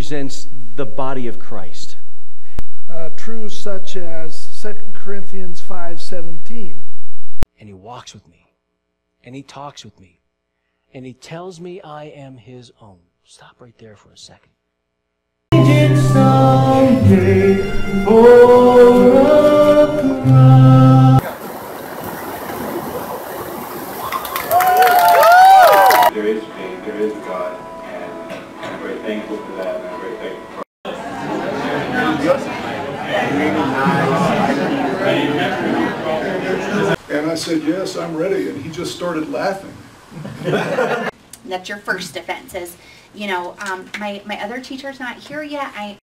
represents the body of Christ. Truths such as 2 Corinthians 5:17. And he walks with me, and he talks with me, and he tells me I am his own. Stop right there for a second. There is faith, there is God, and I'm very thankful for that, and I'm very thankful for And I said, yes, I'm ready, and he just started laughing. That's your first defense is, you know, my other teacher's not here yet.